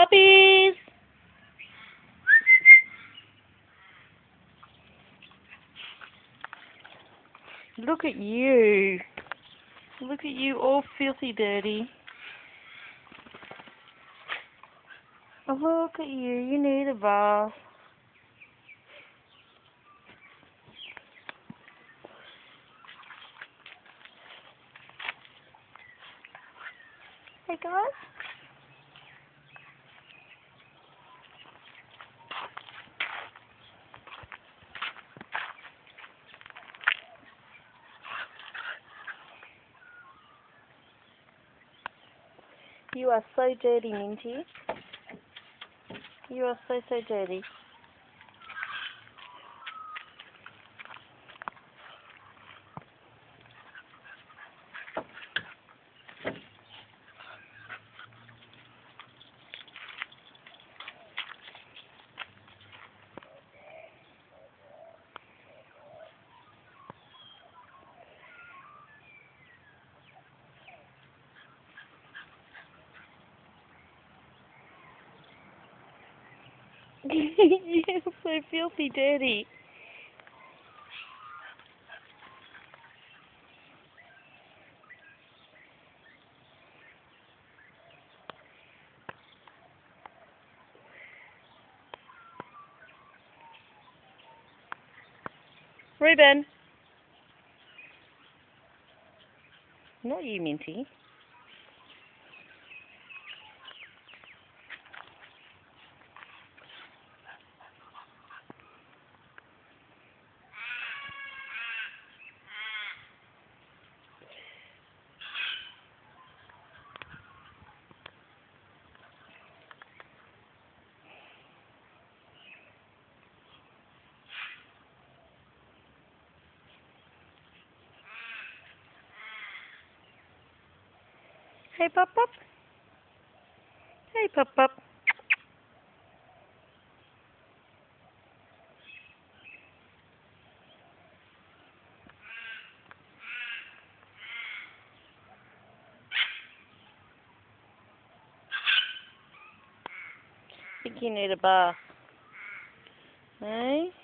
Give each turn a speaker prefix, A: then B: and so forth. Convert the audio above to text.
A: Puppies! Look at you. Look at you, all filthy dirty. Oh, look at you. You need a bath. Hey, guys. You are so dirty, Minty. You are so dirty. You're so filthy dirty. Ruben. Not you, Minty. Hey, Pop Pop. Hey, Pop Pop. I think you need a bath. Hey?